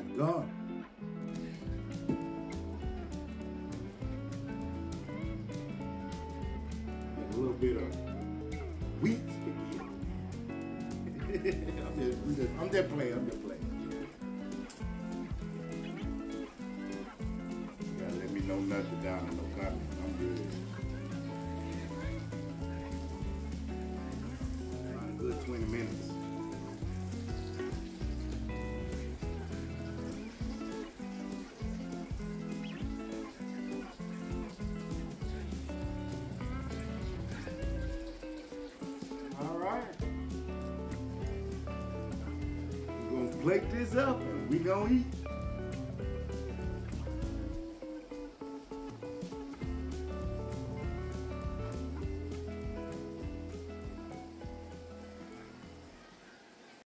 God. And a little bit of wheat spaghetti. I'm just playing. You gotta let me know nothing down in no comments. I'm good. Around a good 20 minutes. Plate this up and we gonna eat.